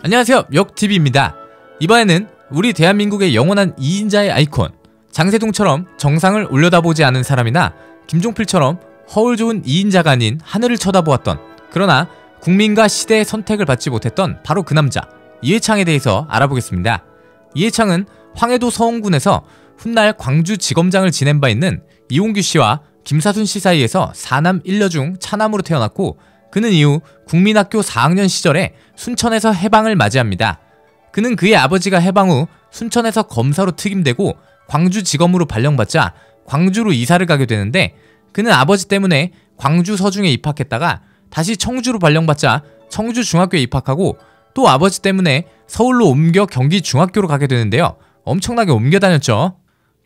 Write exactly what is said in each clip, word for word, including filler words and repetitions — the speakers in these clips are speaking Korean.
안녕하세요, 역티비입니다. 이번에는 우리 대한민국의 영원한 이인자의 아이콘 장세동처럼 정상을 올려다보지 않은 사람이나 김종필처럼 허울 좋은 이인자가 아닌 하늘을 쳐다보았던, 그러나 국민과 시대의 선택을 받지 못했던 바로 그 남자 이회창에 대해서 알아보겠습니다. 이회창은 황해도 서원군에서 훗날 광주지검장을 지낸 바 있는 이홍규씨와 김사순씨 사이에서 사남 일녀 중 차남으로 태어났고, 그는 이후 국민학교 사 학년 시절에 순천에서 해방을 맞이합니다. 그는 그의 아버지가 해방 후 순천에서 검사로 특임되고 광주지검으로 발령받자 광주로 이사를 가게 되는데, 그는 아버지 때문에 광주 서중에 입학했다가 다시 청주로 발령받자 청주중학교에 입학하고, 또 아버지 때문에 서울로 옮겨 경기중학교로 가게 되는데요. 엄청나게 옮겨 다녔죠.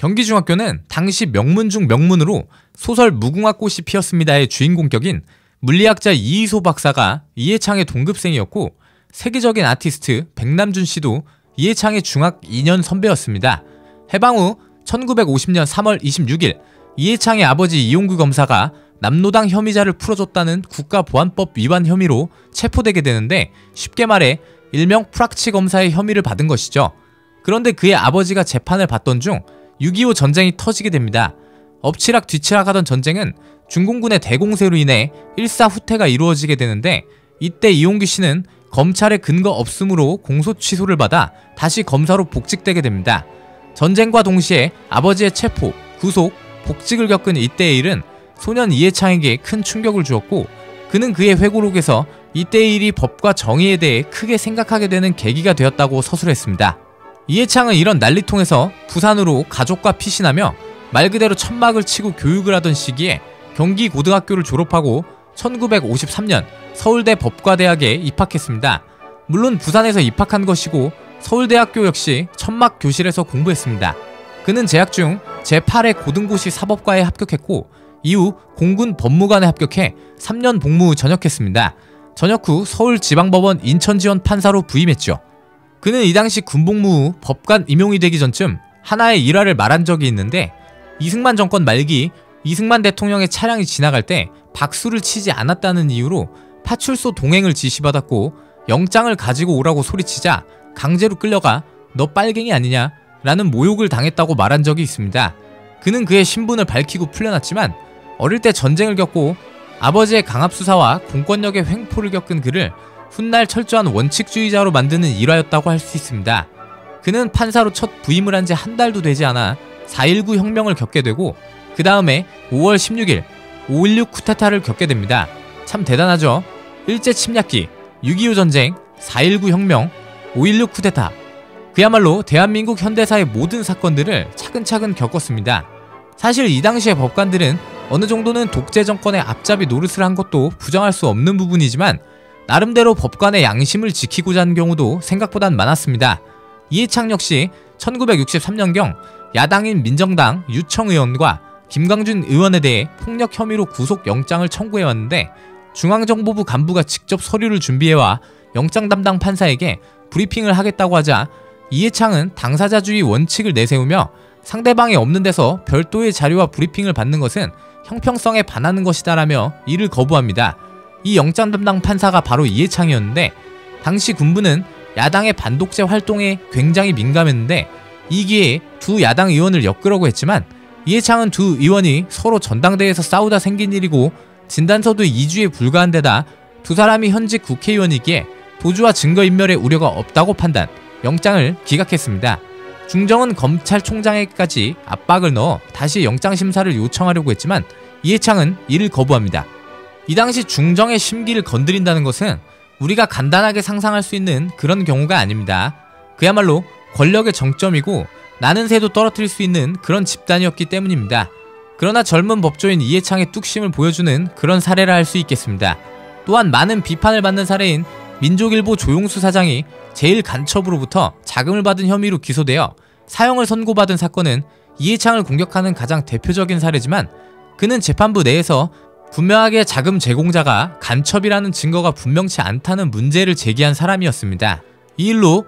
경기중학교는 당시 명문 중 명문으로 소설 무궁화꽃이 피었습니다의 주인공격인 물리학자 이희소 박사가 이회창의 동급생이었고, 세계적인 아티스트 백남준씨도 이회창의 중학 이 년 선배였습니다. 해방 후 천구백오십 년 삼월 이십육일 이회창의 아버지 이홍규 검사가 남노당 혐의자를 풀어줬다는 국가보안법 위반 혐의로 체포되게 되는데, 쉽게 말해 일명 프락치 검사의 혐의를 받은 것이죠. 그런데 그의 아버지가 재판을 받던 중 육이오 전쟁이 터지게 됩니다. 엎치락 뒤치락 하던 전쟁은 중공군의 대공세로 인해 일사후퇴가 이루어지게 되는데, 이때 이홍규 씨는 검찰의 근거 없음으로 공소 취소를 받아 다시 검사로 복직되게 됩니다. 전쟁과 동시에 아버지의 체포, 구속, 복직을 겪은 이때의 일은 소년 이회창에게 큰 충격을 주었고, 그는 그의 회고록에서 이때의 일이 법과 정의에 대해 크게 생각하게 되는 계기가 되었다고 서술했습니다. 이회창은 이런 난리통에서 부산으로 가족과 피신하며 말 그대로 천막을 치고 교육을 하던 시기에 경기고등학교를 졸업하고 천구백오십삼 년 서울대 법과대학에 입학했습니다. 물론 부산에서 입학한 것이고 서울대학교 역시 천막 교실에서 공부했습니다. 그는 재학 중 제팔 회 고등고시 사법과에 합격했고, 이후 공군 법무관에 합격해 삼 년 복무 후 전역했습니다. 전역 후 서울지방법원 인천지원 판사로 부임했죠. 그는 이 당시 군복무 후 법관 임용이 되기 전쯤 하나의 일화를 말한 적이 있는데, 이승만 정권 말기 이승만 대통령의 차량이 지나갈 때 박수를 치지 않았다는 이유로 파출소 동행을 지시받았고, 영장을 가지고 오라고 소리치자 강제로 끌려가 너 빨갱이 아니냐 라는 모욕을 당했다고 말한 적이 있습니다. 그는 그의 신분을 밝히고 풀려났지만, 어릴 때 전쟁을 겪고 아버지의 강압수사와 공권력의 횡포를 겪은 그를 훗날 철저한 원칙주의자로 만드는 일화였다고 할 수 있습니다. 그는 판사로 첫 부임을 한 지 한 달도 되지 않아 사 일구 혁명을 겪게 되고, 그 다음에 오월 십육일 오일육 쿠데타를 겪게 됩니다. 참 대단하죠? 일제 침략기, 육이오 전쟁, 사 일구 혁명, 오일육 쿠데타, 그야말로 대한민국 현대사의 모든 사건들을 차근차근 겪었습니다. 사실 이 당시의 법관들은 어느 정도는 독재 정권의 앞잡이 노릇을 한 것도 부정할 수 없는 부분이지만, 나름대로 법관의 양심을 지키고자 하는 경우도 생각보단 많았습니다. 이회창 역시 천구백육십삼 년경 야당인 민정당 유청 의원과 김광준 의원에 대해 폭력 혐의로 구속영장을 청구해왔는데, 중앙정보부 간부가 직접 서류를 준비해와 영장 담당 판사에게 브리핑을 하겠다고 하자 이회창은 당사자주의 원칙을 내세우며 상대방이 없는 데서 별도의 자료와 브리핑을 받는 것은 형평성에 반하는 것이다 라며 이를 거부합니다. 이 영장 담당 판사가 바로 이회창이었는데, 당시 군부는 야당의 반독재 활동에 굉장히 민감했는데, 이 기회에 두 야당 의원을 엮으려고 했지만, 이회창은 두 의원이 서로 전당대회에서 싸우다 생긴 일이고 진단서도 이 주에 불과한 데다 두 사람이 현직 국회의원이기에 도주와 증거인멸의 우려가 없다고 판단, 영장을 기각했습니다. 중정은 검찰총장에게까지 압박을 넣어 다시 영장심사를 요청하려고 했지만 이회창은 이를 거부합니다. 이 당시 중정의 심기를 건드린다는 것은 우리가 간단하게 상상할 수 있는 그런 경우가 아닙니다. 그야말로 권력의 정점이고 나는 새도 떨어뜨릴 수 있는 그런 집단이었기 때문입니다. 그러나 젊은 법조인 이회창의 뚝심을 보여주는 그런 사례라 할 수 있겠습니다. 또한 많은 비판을 받는 사례인 민족일보 조용수 사장이 제일 간첩으로부터 자금을 받은 혐의로 기소되어 사형을 선고받은 사건은 이회창을 공격하는 가장 대표적인 사례지만, 그는 재판부 내에서 분명하게 자금 제공자가 간첩이라는 증거가 분명치 않다는 문제를 제기한 사람이었습니다. 이 일로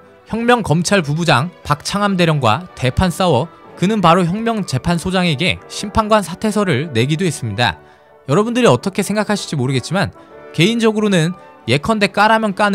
혁명검찰부부장 박창암 대령과 대판 싸워 그는 바로 혁명재판소장에게 심판관 사퇴서를 내기도 했습니다. 여러분들이 어떻게 생각하실지 모르겠지만 개인적으로는 예컨대 까라면 까는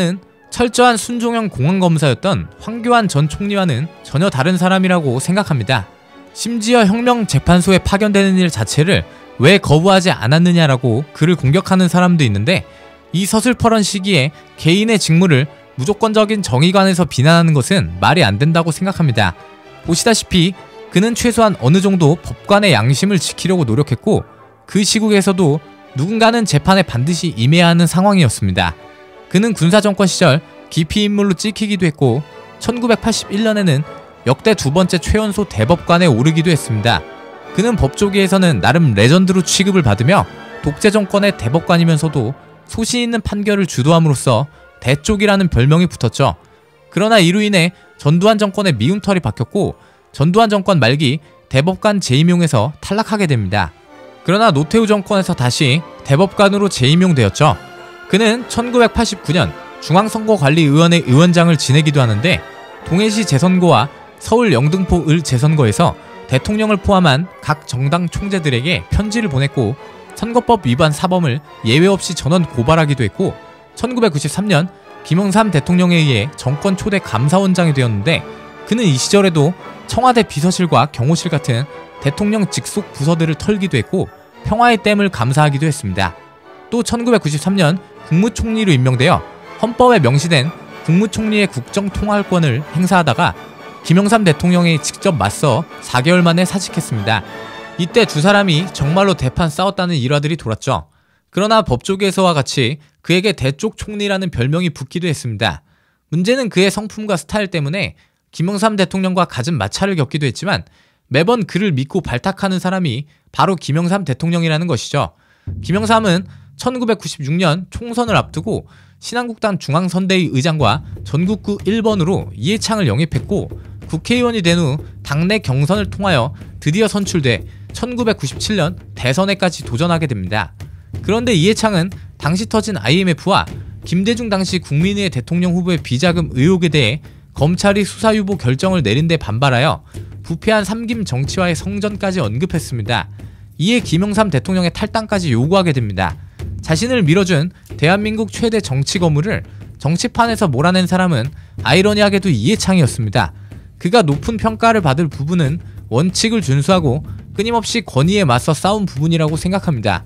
철저한 순종형 공안검사였던 황교안 전 총리와는 전혀 다른 사람이라고 생각합니다. 심지어 혁명재판소에 파견되는 일 자체를 왜 거부하지 않았느냐라고 그를 공격하는 사람도 있는데, 이 서슬퍼런 시기에 개인의 직무를 무조건적인 정의관에서 비난하는 것은 말이 안 된다고 생각합니다. 보시다시피 그는 최소한 어느 정도 법관의 양심을 지키려고 노력했고, 그 시국에서도 누군가는 재판에 반드시 임해야 하는 상황이었습니다. 그는 군사정권 시절 기피인물로 찍히기도 했고, 천구백팔십일 년에는 역대 두 번째 최연소 대법관에 오르기도 했습니다. 그는 법조계에서는 나름 레전드로 취급을 받으며 독재정권의 대법관이면서도 소신 있는 판결을 주도함으로써 대쪽이라는 별명이 붙었죠. 그러나 이로 인해 전두환 정권의 미운 털이 박혔고, 전두환 정권 말기 대법관 재임용에서 탈락하게 됩니다. 그러나 노태우 정권에서 다시 대법관으로 재임용되었죠. 그는 천구백팔십구 년 중앙선거관리위원회 위원장을 지내기도 하는데, 동해시 재선거와 서울 영등포 을 재선거에서 대통령을 포함한 각 정당 총재들에게 편지를 보냈고, 선거법 위반 사범을 예외 없이 전원 고발하기도 했고, 천구백구십삼 년 김영삼 대통령에 의해 정권 초대 감사원장이 되었는데, 그는 이 시절에도 청와대 비서실과 경호실 같은 대통령 직속 부서들을 털기도 했고, 평화의 댐을 감사하기도 했습니다. 또 천구백구십삼 년 국무총리로 임명되어 헌법에 명시된 국무총리의 국정통할권을 행사하다가 김영삼 대통령이 직접 맞서 사 개월 만에 사직했습니다. 이때 두 사람이 정말로 대판 싸웠다는 일화들이 돌았죠. 그러나 법조계에서와 같이 그에게 대쪽 총리라는 별명이 붙기도 했습니다. 문제는 그의 성품과 스타일 때문에 김영삼 대통령과 갖은 마찰을 겪기도 했지만, 매번 그를 믿고 발탁하는 사람이 바로 김영삼 대통령이라는 것이죠. 김영삼은 천구백구십육 년 총선을 앞두고 신한국당 중앙선대위 의장과 전국구 일 번으로 이해창을 영입했고, 국회의원이 된 후 당내 경선을 통하여 드디어 선출돼 천구백구십칠 년 대선에까지 도전하게 됩니다. 그런데 이해창은 당시 터진 아이엠에프와 김대중 당시 국민의회 대통령 후보의 비자금 의혹에 대해 검찰이 수사유보 결정을 내린 데 반발하여 부패한 삼김 정치와의 성전까지 언급했습니다. 이에 김영삼 대통령의 탈당까지 요구하게 됩니다. 자신을 밀어준 대한민국 최대 정치 거물을 정치판에서 몰아낸 사람은 아이러니하게도 이해창이었습니다. 그가 높은 평가를 받을 부분은 원칙을 준수하고 끊임없이 권위에 맞서 싸운 부분이라고 생각합니다.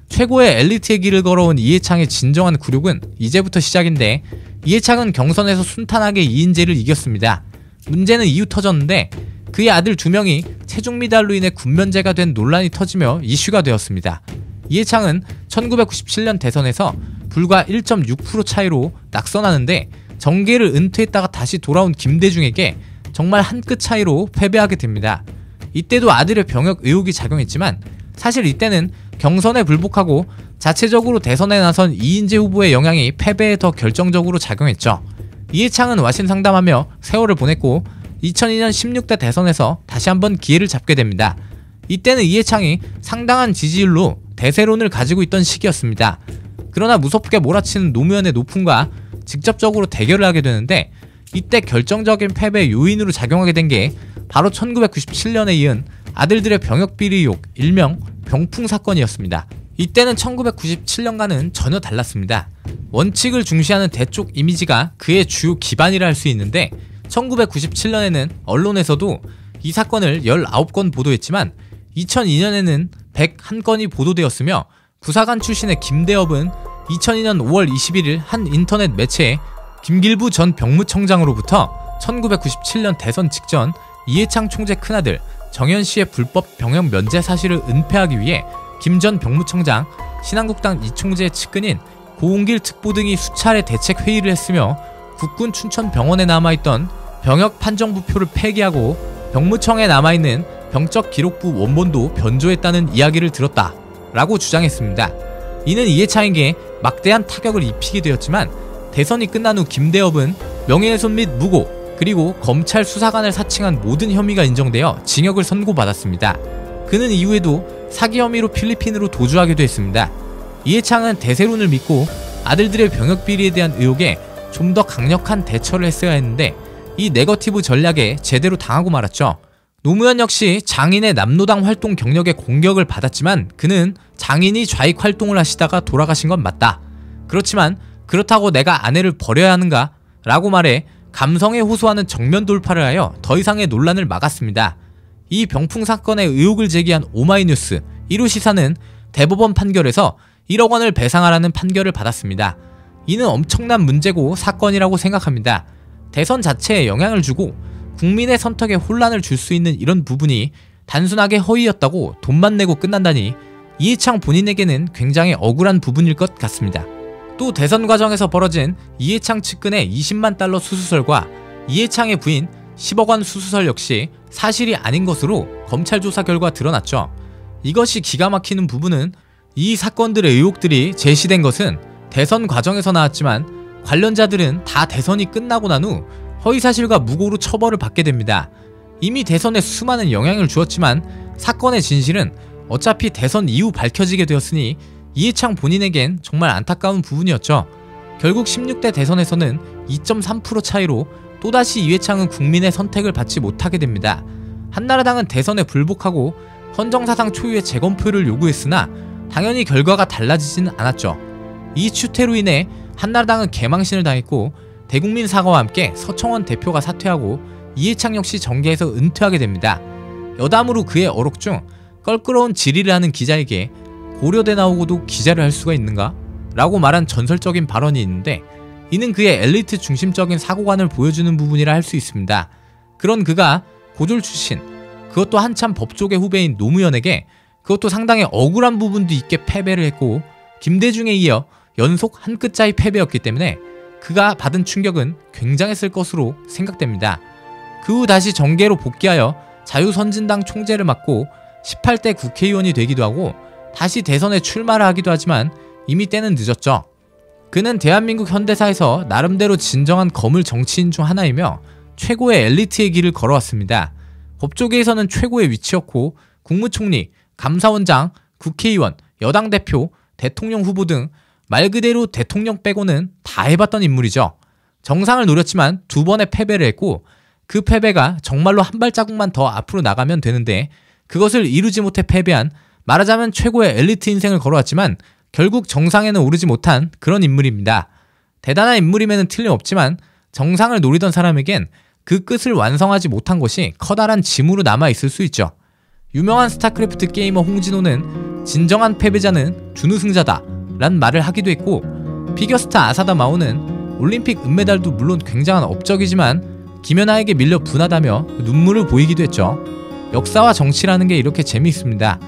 최고의 엘리트의 길을 걸어온 이해창의 진정한 굴욕은 이제부터 시작인데, 이해창은 경선에서 순탄하게 이인재를 이겼습니다. 문제는 이후 터졌는데, 그의 아들 두 명이 체중 미달로 인해 군면제가 된 논란이 터지며 이슈가 되었습니다. 이해창은 천구백구십칠 년 대선에서 불과 일 점 육 퍼센트 차이로 낙선하는데, 정계를 은퇴했다가 다시 돌아온 김대중에게 정말 한 끗 차이로 패배하게 됩니다. 이때도 아들의 병역 의혹이 작용했지만, 사실 이때는 경선에 불복하고 자체적으로 대선에 나선 이인재 후보의 영향이 패배에 더 결정적으로 작용했죠. 이해창은 와신 상담하며 세월을 보냈고, 이천이 년 십육 대 대선에서 다시 한번 기회를 잡게 됩니다. 이때는 이해창이 상당한 지지율로 대세론을 가지고 있던 시기였습니다. 그러나 무섭게 몰아치는 노무현의 노풍과 직접적으로 대결을 하게 되는데, 이때 결정적인 패배 요인으로 작용하게 된 게 바로 천구백구십칠 년에 이은 아들들의 병역비리 의혹, 일명 병풍 사건이었습니다. 이때는 천구백구십칠 년과는 전혀 달랐습니다. 원칙을 중시하는 대쪽 이미지가 그의 주요 기반이라 할 수 있는데, 천구백구십칠 년에는 언론에서도 이 사건을 열아홉 건 보도했지만 이천이 년에는 백일 건이 보도되었으며, 부사관 출신의 김대엽은 이천이 년 오월 이십일일 한 인터넷 매체에 김길부 전 병무청장으로부터 천구백구십칠 년 대선 직전 이해창 총재 큰아들 정현씨의 불법 병역 면제 사실을 은폐하기 위해 김 전 병무청장, 신한국당 이 총재의 측근인 고운길 특보 등이 수차례 대책 회의를 했으며, 국군 춘천병원에 남아있던 병역 판정부표를 폐기하고 병무청에 남아있는 병적 기록부 원본도 변조했다는 이야기를 들었다 라고 주장했습니다. 이는 이해창에게 막대한 타격을 입히게 되었지만, 대선이 끝난 후 김대엽은 명예훼손 및 무고, 그리고 검찰 수사관을 사칭한 모든 혐의가 인정되어 징역을 선고받았습니다. 그는 이후에도 사기 혐의로 필리핀으로 도주하기도 했습니다. 이해창은 대세론을 믿고 아들들의 병역 비리에 대한 의혹에 좀 더 강력한 대처를 했어야 했는데, 이 네거티브 전략에 제대로 당하고 말았죠. 노무현 역시 장인의 남노당 활동 경력에 공격을 받았지만, 그는 장인이 좌익 활동을 하시다가 돌아가신 건 맞다. 그렇지만 그렇다고 내가 아내를 버려야 하는가? 라고 말해 감성에 호소하는 정면 돌파를 하여 더 이상의 논란을 막았습니다. 이 병풍 사건의 의혹을 제기한 오마이뉴스 일 호 시사는 대법원 판결에서 일억 원을 배상하라는 판결을 받았습니다. 이는 엄청난 문제고 사건이라고 생각합니다. 대선 자체에 영향을 주고 국민의 선택에 혼란을 줄 수 있는 이런 부분이 단순하게 허위였다고 돈만 내고 끝난다니 이해창 본인에게는 굉장히 억울한 부분일 것 같습니다. 또 대선 과정에서 벌어진 이해창 측근의 이십만 달러 수수설과 이해창의 부인 십억 원 수수설 역시 사실이 아닌 것으로 검찰 조사 결과 드러났죠. 이것이 기가 막히는 부분은 이 사건들의 의혹들이 제시된 것은 대선 과정에서 나왔지만 관련자들은 다 대선이 끝나고 난 후 허위사실과 무고로 처벌을 받게 됩니다. 이미 대선에 수많은 영향을 주었지만 사건의 진실은 어차피 대선 이후 밝혀지게 되었으니 이해창 본인에겐 정말 안타까운 부분이었죠. 결국 십육 대 대선에서는 이 점 삼 퍼센트 차이로 또다시 이해창은 국민의 선택을 받지 못하게 됩니다. 한나라당은 대선에 불복하고 헌정사상 초유의 재검표를 요구했으나 당연히 결과가 달라지지는 않았죠. 이 추태로 인해 한나라당은 개망신을 당했고 대국민 사과와 함께 서청원 대표가 사퇴하고 이해창 역시 정계에서 은퇴하게 됩니다. 여담으로 그의 어록 중 껄끄러운 질의를 하는 기자에게 고려대 나오고도 기자를 할 수가 있는가? 라고 말한 전설적인 발언이 있는데 이는 그의 엘리트 중심적인 사고관을 보여주는 부분이라 할 수 있습니다. 그런 그가 고졸 출신, 그것도 한참 법조계 후배인 노무현에게 그것도 상당히 억울한 부분도 있게 패배를 했고 김대중에 이어 연속 한 끗 차이 패배였기 때문에 그가 받은 충격은 굉장했을 것으로 생각됩니다. 그 후 다시 정계로 복귀하여 자유선진당 총재를 맡고 십팔 대 국회의원이 되기도 하고 다시 대선에 출마를 하기도 하지만 이미 때는 늦었죠. 그는 대한민국 현대사에서 나름대로 진정한 거물 정치인 중 하나이며 최고의 엘리트의 길을 걸어왔습니다. 법조계에서는 최고의 위치였고 국무총리, 감사원장, 국회의원, 여당 대표, 대통령 후보 등 말 그대로 대통령 빼고는 다 해봤던 인물이죠. 정상을 노렸지만 두 번의 패배를 했고 그 패배가 정말로 한 발자국만 더 앞으로 나가면 되는데 그것을 이루지 못해 패배한, 말하자면 최고의 엘리트 인생을 걸어왔지만 결국 정상에는 오르지 못한 그런 인물입니다. 대단한 인물임에는 틀림없지만 정상을 노리던 사람에겐 그 끝을 완성하지 못한 것이 커다란 짐으로 남아있을 수 있죠. 유명한 스타크래프트 게이머 홍진호는 진정한 패배자는 준우승자다 란 말을 하기도 했고 피겨스타 아사다 마오는 올림픽 은메달도 물론 굉장한 업적이지만 김연아에게 밀려 분하다며 눈물을 보이기도 했죠. 역사와 정치라는 게 이렇게 재미있습니다.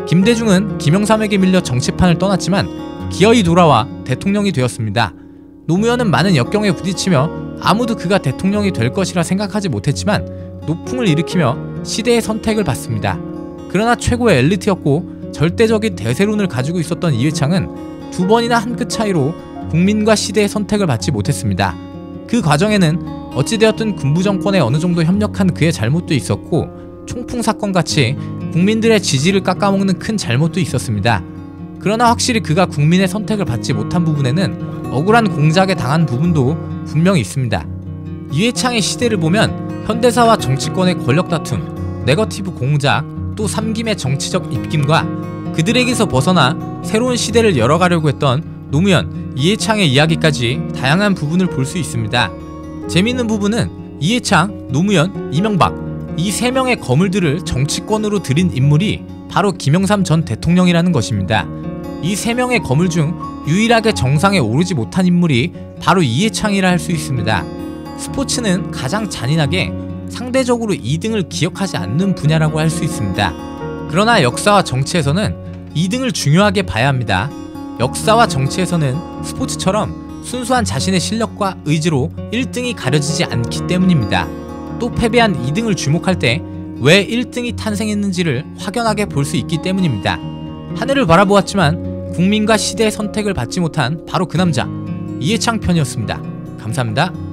김대중은 김영삼에게 밀려 정치판을 떠났지만 기어이 돌아와 대통령이 되었습니다. 노무현은 많은 역경에 부딪히며 아무도 그가 대통령이 될 것이라 생각하지 못했지만 노풍을 일으키며 시대의 선택을 받습니다. 그러나 최고의 엘리트였고 절대적인 대세론을 가지고 있었던 이회창은 두 번이나 한 끗 차이로 국민과 시대의 선택을 받지 못했습니다. 그 과정에는 어찌되었든 군부 정권에 어느 정도 협력한 그의 잘못도 있었고 총풍 사건같이 국민들의 지지를 깎아먹는 큰 잘못도 있었습니다. 그러나 확실히 그가 국민의 선택을 받지 못한 부분에는 억울한 공작에 당한 부분도 분명히 있습니다. 이회창의 시대를 보면 현대사와 정치권의 권력 다툼, 네거티브 공작, 또 삼김의 정치적 입김과 그들에게서 벗어나 새로운 시대를 열어가려고 했던 노무현, 이회창의 이야기까지 다양한 부분을 볼 수 있습니다. 재미있는 부분은 이회창, 노무현, 이명박 이 세 명의 거물들을 정치권으로 들인 인물이 바로 김영삼 전 대통령이라는 것입니다. 이 세 명의 거물 중 유일하게 정상에 오르지 못한 인물이 바로 이회창이라 할 수 있습니다. 스포츠는 가장 잔인하게 상대적으로 이 등을 기억하지 않는 분야라고 할 수 있습니다. 그러나 역사와 정치에서는 이 등을 중요하게 봐야 합니다. 역사와 정치에서는 스포츠처럼 순수한 자신의 실력과 의지로 일 등이 가려지지 않기 때문입니다. 또 패배한 이 등을 주목할 때 왜 일 등이 탄생했는지를 확연하게 볼 수 있기 때문입니다. 하늘을 바라보았지만 국민과 시대의 선택을 받지 못한 바로 그 남자 이회창 편이었습니다. 감사합니다.